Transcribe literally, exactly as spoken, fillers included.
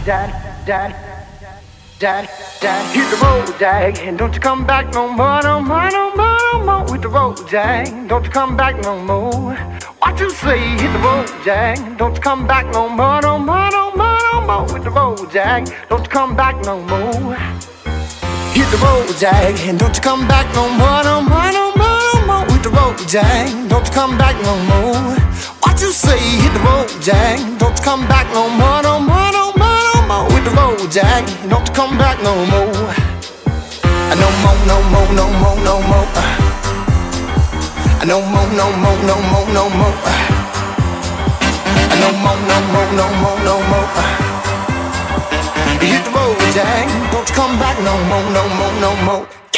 Jack, Jack, Jack, Jack. Hit the road, Jack, and don't you come back no more, no more, no more, no more. Hit the road, Jack, don't you come back no more. What you say? Hit the road, Jack, don't you come back no more, no more, no more, no more. Hit the road, Jack, don't you come back no more. Hit the road, Jack, and don't you come back no more, no more, no more, no more. Hit the road, Jack, don't you come back no more. What you say? Hit the road, Jack, don't you come back no more, no more, no more, no more. Hit the road, Jack, don't you come back no more. No more, no more, no more, no more. No more, no more, no more, no more. No more, no more, no more, no more. Hit the road, Jack, don't you come back no more, no more, no more.